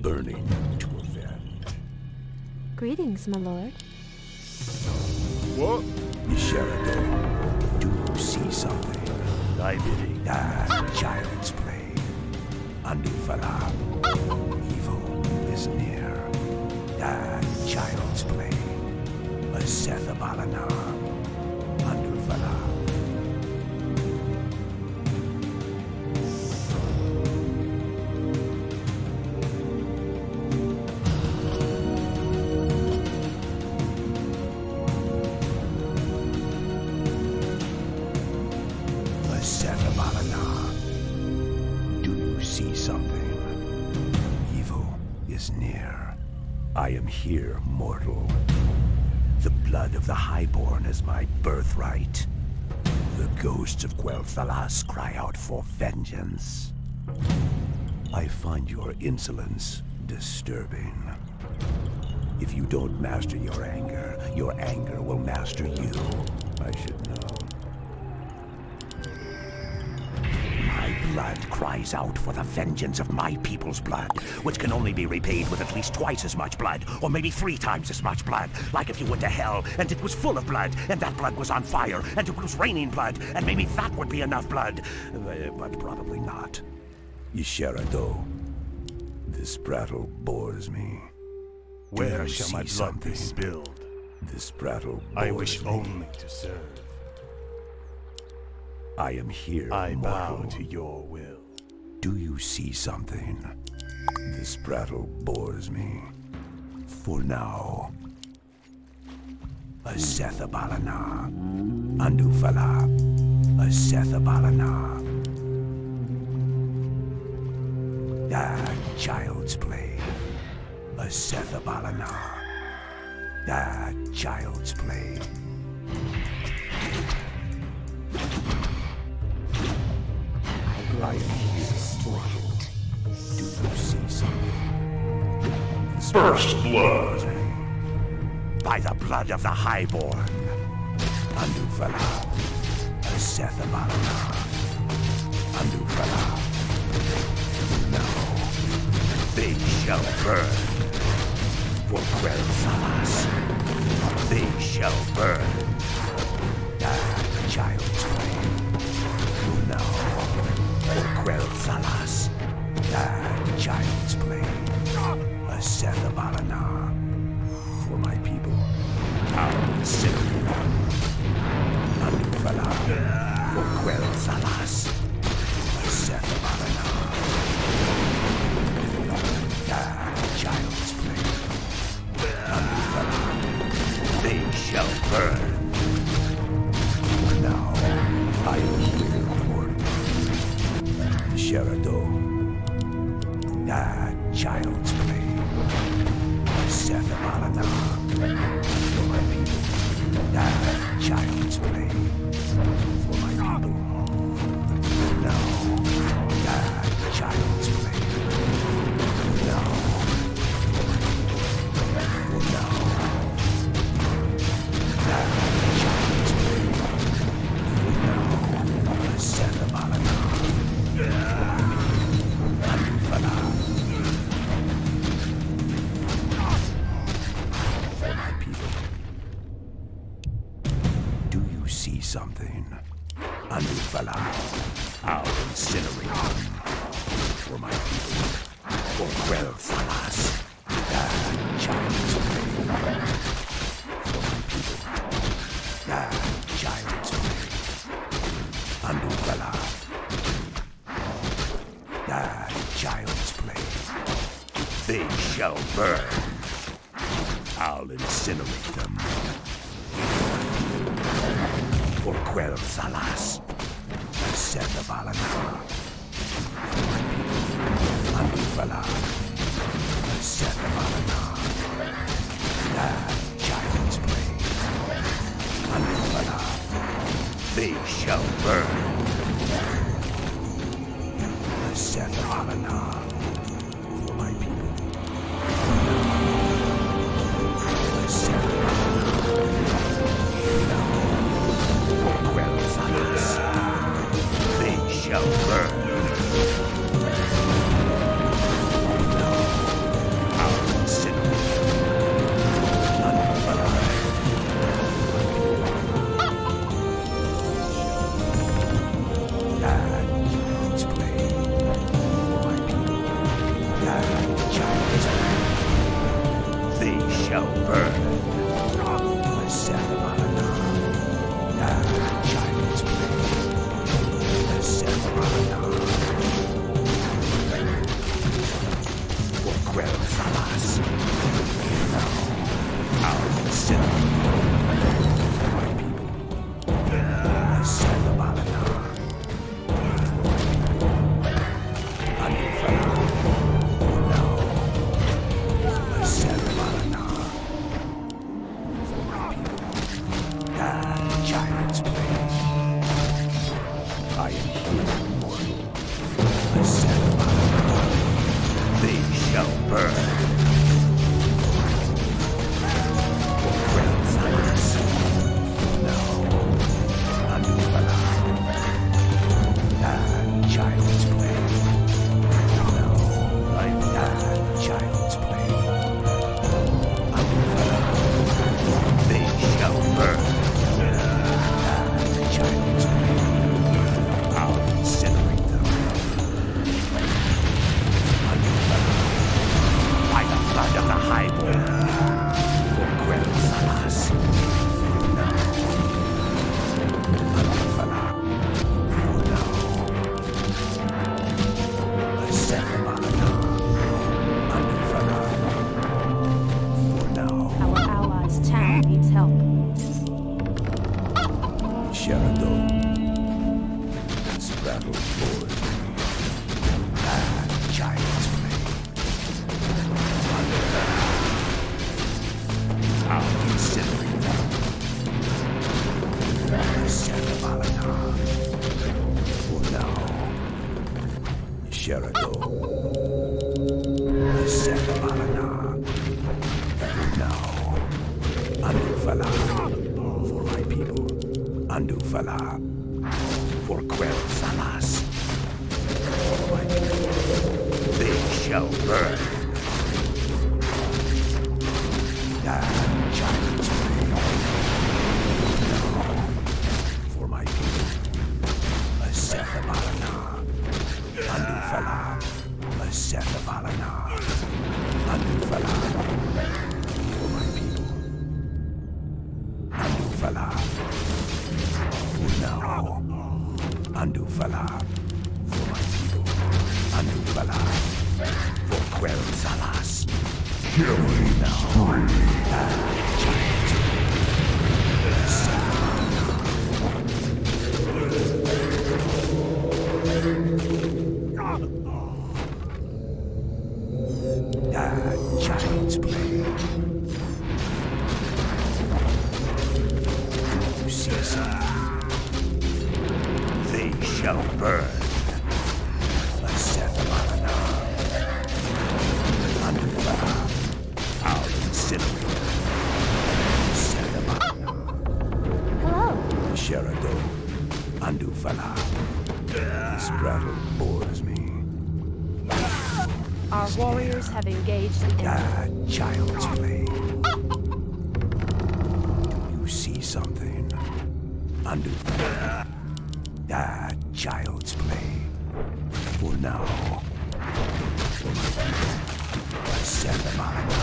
burning to avenge. Greetings, my lord. What? Sheridot, do you see something? Thy bidding. Child's play. Andufala. Evil is near. Child's play. Asethabalana. Andufala. Do you see something? Evil is near. I am here, mortal. The blood of the Highborn is my birthright. The ghosts of Quel'Thalas cry out for vengeance. I find your insolence disturbing. If you don't master your anger will master you. I should know. My blood cries out for the vengeance of my people's blood, which can only be repaid with at least twice as much blood, or maybe 3 times as much blood. Like if you went to hell, and it was full of blood, and that blood was on fire, and it was raining blood, and maybe that would be enough blood. But probably not. Sheridot, this prattle bores me. Where shall my blood be spilled? This prattle bores I wish me. only to serve. I am here, I bow mortal. to your will. Do you see something? This prattle bores me. For now. Asethabalana. Andufala. Asethabalana. Child's play. Asethabalana. Child's play. I am here, mortal. Do you see something? This First blood. By the blood of the Highborn. Andufala. Asethabalana. Andufala. Now, they shall burn. For Quel'Thalas. They shall burn. Child's play. Now, for Quel'Thalas. Child's play. Asethabalana. For my people. I'll incinerate them. Andufala. For Quel'Thalas. Asethabalana. Child's play. Andufala. They shall burn. Now, I am here, mortal. Sheridot. Child's play. Asethabalana. For my people. Child's play. For my people. Now. Child's play. Now. Now. Child's play. Now. Asethabalana. Andufala. For my people. Do you see something? Andufala. I'll incinerate them. For my people. For Quel'Thalas. Child's play. For my people. Child's play. Andufala. Child's play. They shall burn. I'll incinerate them. For Quel'Thalas. Asethabalana. For my people. Andufala. Asethabalana. Child's play. Andufala. They shall burn. Asethabalana. For my people. Asethabalana. For Quel'Thalas. They shall burn. This battle bores me. Child's play. I'll incinerate them. Setabalana. For now. Sherado. Setabalana. For now. Andufala. For my people. Andufala. For Quell Salas. For my people. They shall burn. Child's play. Now, for my people, Asethabalana, Andufala, Asethabalana, Andufala, for my people, Andufala, now, Andufala, for my people, Andufala, for Quell Salas. Killing now. Child's play. You see something? They shall burn. I'll incinerate. Hello. Sherado, Andufala. This battle bores me. Our warriors have engaged the enemy. Child's play. You see something? Andufala. Child's play. For now. For my people. Setabalana.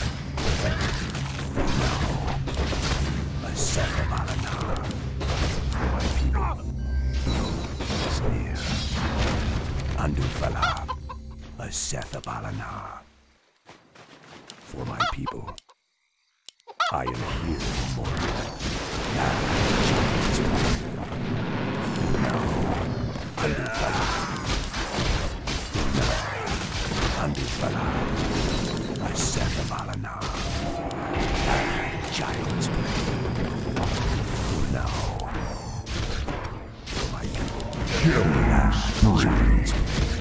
For now. Setabalana. For my people. Is near. Andufala. Asethabalana. For my people, I am here, mortal. Now, Andufala. Andufala. Asethabalana. Child's play. Now, for my people, child's play.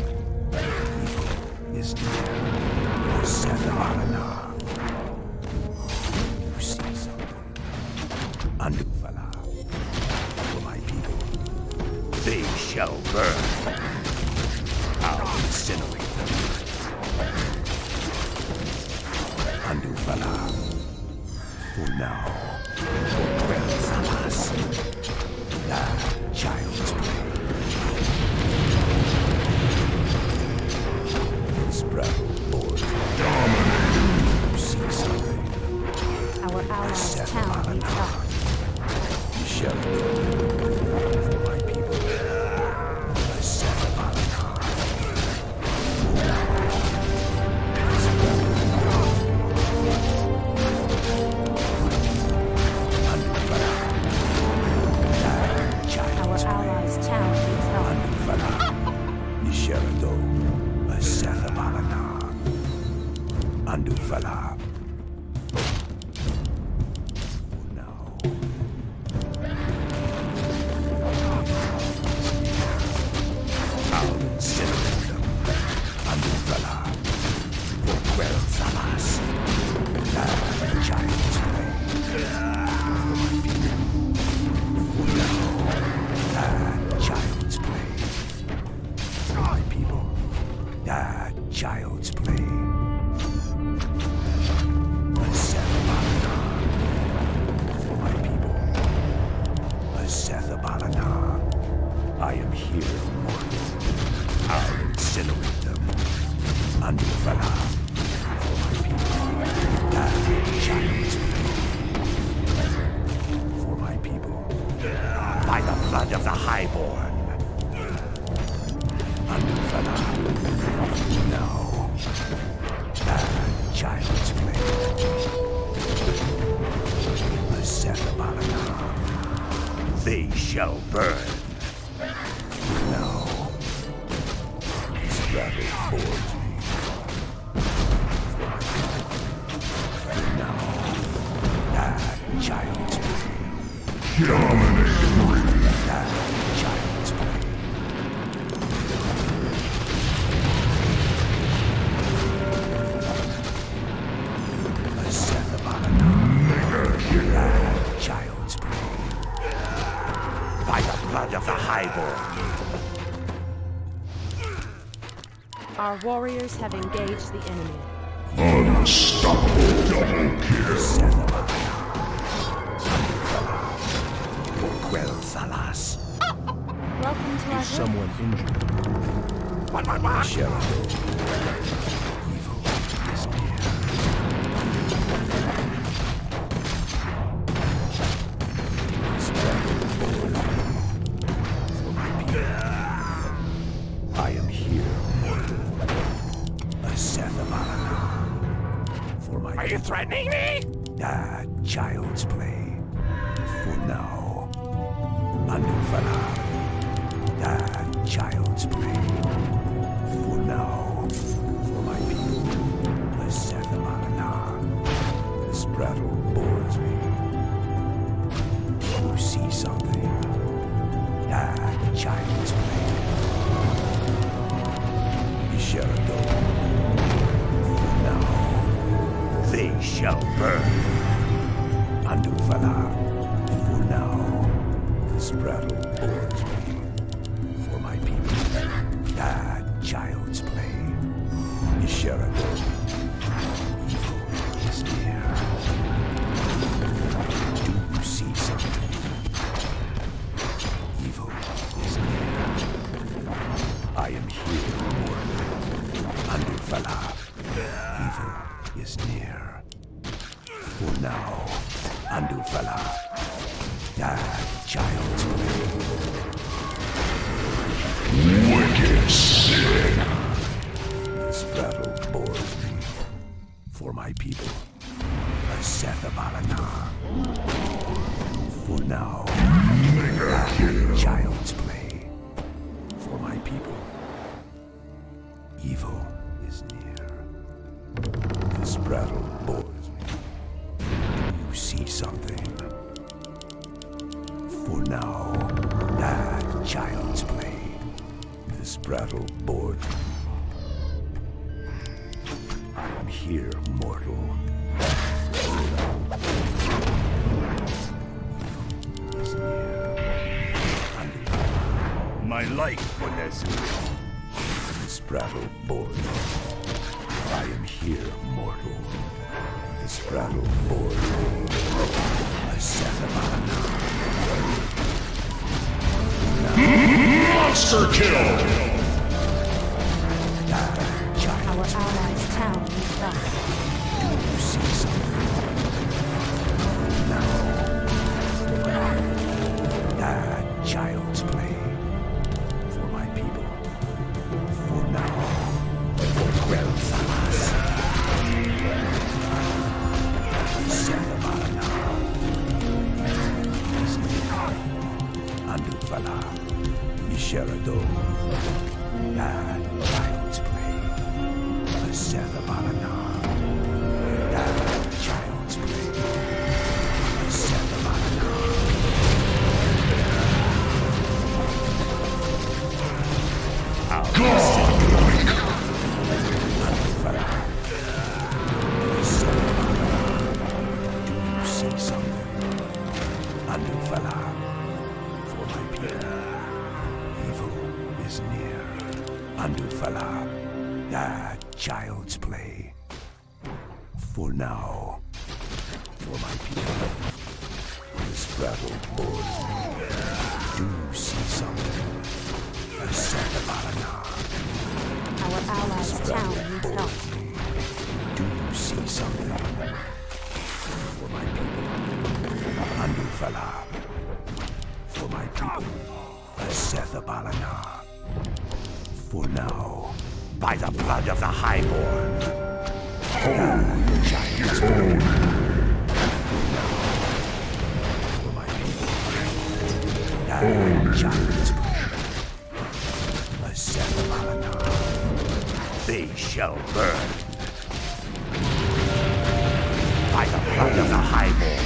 Is near. Setabalana. You see something? Andufala. For my people. They shall burn. I'll incinerate them. Andufala. For now. For Quell Salas. Child's play. Battle board. Dominating. You see something? Our allies' town needs help. Shelter. For my people. Setabalana. Our allies' town needs help. Andufala. Shelter. Setabalana. Andufala. Now. I'll incinerate them. Andufala. For Quell Salas. Child's play. For my people. Now. Child's play. For my people. Child's play. For my people. Asethabalana. I am here, mortal. I'll incinerate them. Andufala. For my people. Child's play. For my people. By the blood of the Highborn. Andufala. Now. Child's play. Asethabalana. They shall burn. Now, this battle bores me. Now, that child's play. That child's play. A Sethabalana. That child's play. By the blood of the Highborn. Our warriors have engaged the enemy. Unstoppable double kill. Quell Thalas. Welcome to our village. Someone injured. Sheriff. Evil is near. This battle bores me. For my people. I am here, mortal. A Sethabalana. For my people. Are you threatening me? That child's play. For now. Anufala. That child's play. For now. For my people. The Sethabalana. This battle bores me. You see something? That child's play. Isharadon. For now. They shall burn. Anufala. For now. This battle bores me. For my people. That child's play. Isharadon. Evil is near. Do you see something? Evil is near. I am here, mortal. Anufala. Evil is near. For now. Anufala. That child's play. Wicked sick. This battle bores me. For my people. A Sethabalana. For now. That child's play. For my people. Evil is near. This battle bores me. You see something? For now, that child's play. This battle bored me. I am here, mortal. Evil is near. My life for Nezu. This battle bored me. I am here, mortal. This battle bored me. A Sethabalana. Monster kill. Our allies' town needs help. Do you see something? Now. That child's play. For my people. For now. For Quell Thalas. Sethabalana. Anufala. Isharadon. That child's play. A Sethabalana. That child's play. A Sethabalana. Godlike. Anufala. A Sethabalana. Do you see something? Anufala. For my people. Evil is near. Anufala. That child's play. For now. For my people. This battle bores me. Do you see something? A Sethabalana. Our allies' town needs help. Do you see something? For my people. Anufala. For my people. A Sethabalana. For now. By the blood of the Highborn. That child's play. For my people. Child's play. A Sethabalana. They shall burn. By the blood of the highborn.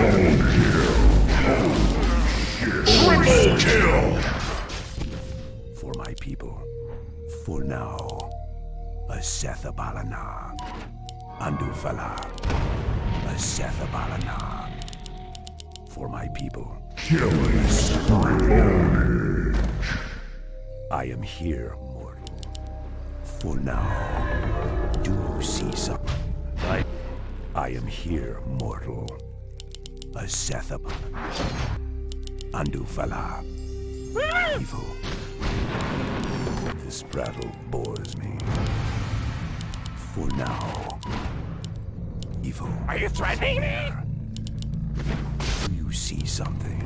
Triple kill! For my people. For now. A Sethabalana. Andufala. A Sethabalana. For my people. Killing spree. I am here, mortal. For now. Do you see something? I am here, mortal. A Sethabalana. Andufala. Evil. This prattle bores me. For now. Evil. Are you threatening me? Do you see something?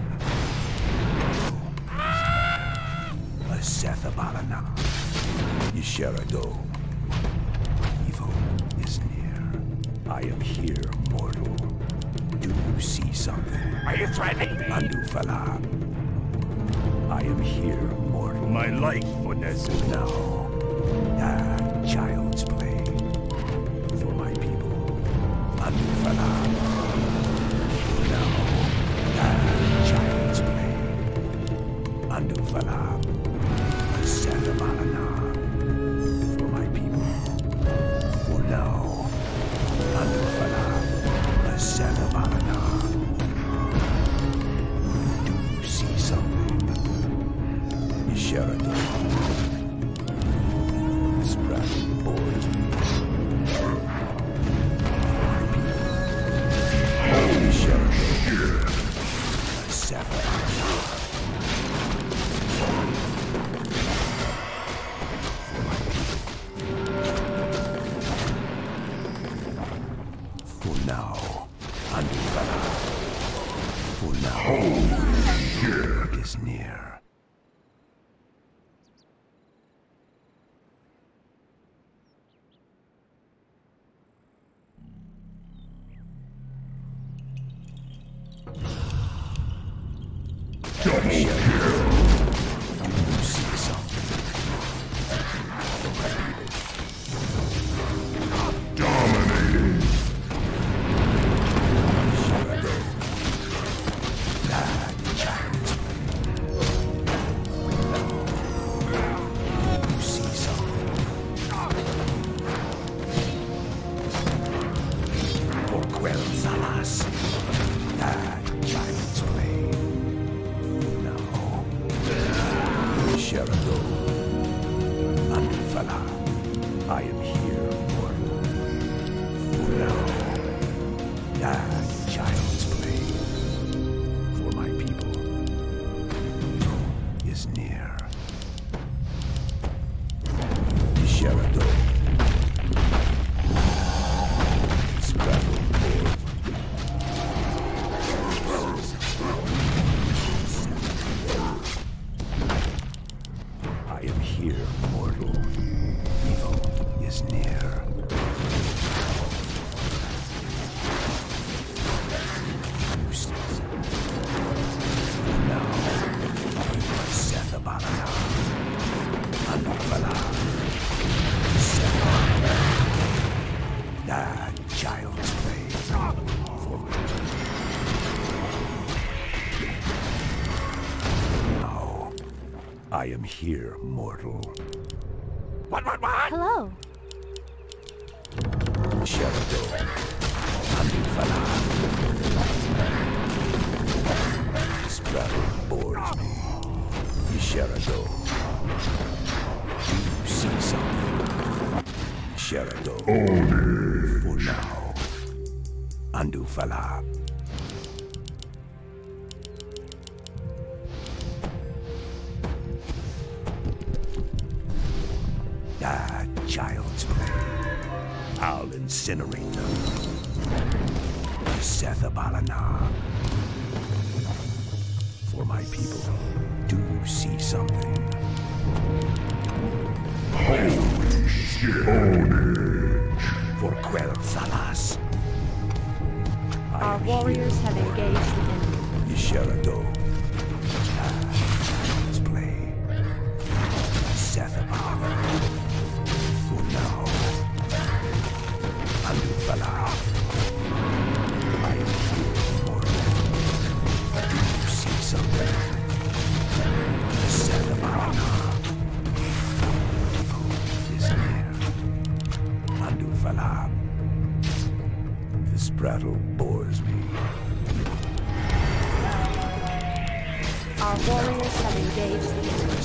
A Sethabalana. Yisharado. Evil is near. I am here, mortal. Do you see something? Are you threatening me? Andufala. I am here, mortal. My life for Nezu. Now, child's play. For my people. Andufala. Now, child's play. Andufala. A Sethabalana. For my people. For now. Andufala. A Sethabalana. Do you see something? Yisharado. This prattle bores me. Yisharado. A Sethabalana. For my people. For now. Andufala. For now. Is near. Double kill! Do you see something? Dominating! Child's play. You see something? For Quel'Thalas. Child's play. Now. Sherado. Andufala. I am here, mortal. For now. Child's play. For my people. Evil is near. Sherado. This battle board. I am here, mortal. Evil is near. Now, Sethabalana. Andufala. Sethabalana. Child's play. For now, I am here, mortal. What? Hello. Sherado. Andufala. This battle bores me. Sherado. Do you see something? Sherado. For now. Andufala. Child's play. I'll incinerate them. Sethabalana. For my people, do you see something? Holy shit! For Quel'Thalas. Our warriors have engaged the enemy. Yisharado. prattle bores me. Our warriors have engaged the enemy.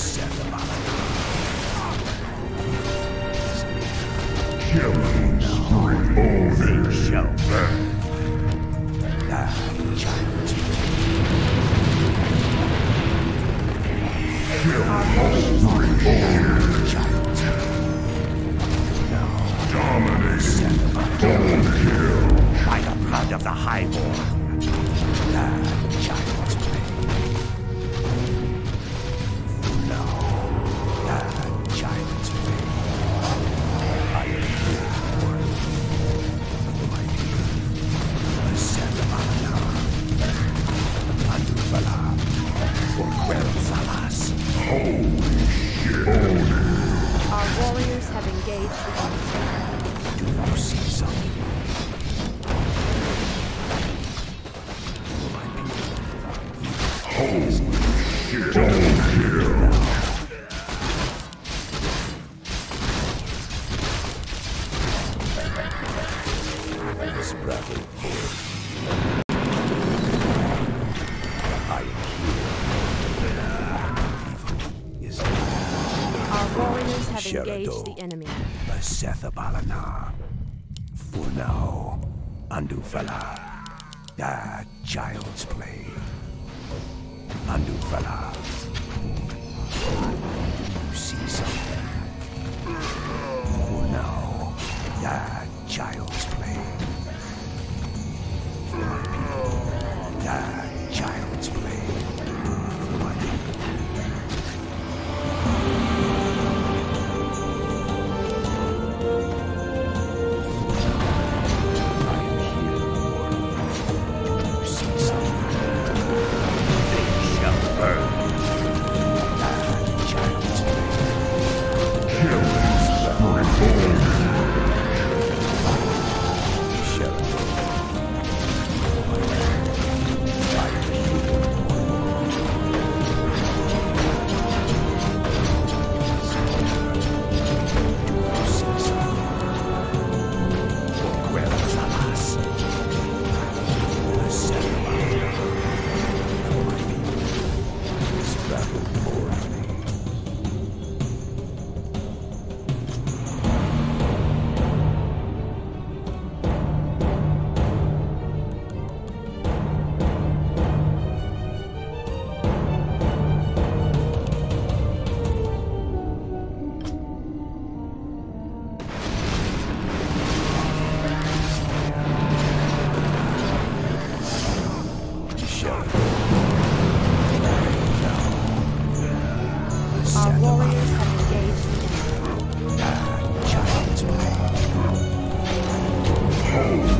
Killing spree. Odin Shall back. Child's Killing spree. Dominating. Double kill. by the blood of the Highborn. Child's play. No. Child's play. I am here for my people. Sedabalana. Andufala. For Quel'Thalas. Holy shit. Odin. Our warriors have engaged the enemy. Do you see something? Holy shit. Double kill. This battle for I am here. Evil is Our warriors have engaged Sherado. the enemy. Sethabalana. For now, Andufala. Child's play. Andufala. You see something? For now, child's play. For my people. Child's play. For my people. Our warriors have engaged the enemy. Child's play. Holy